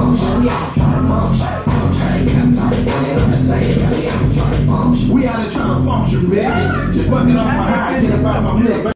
We out here trying to function, bitch. Just fucking off my high, get up out of my milk.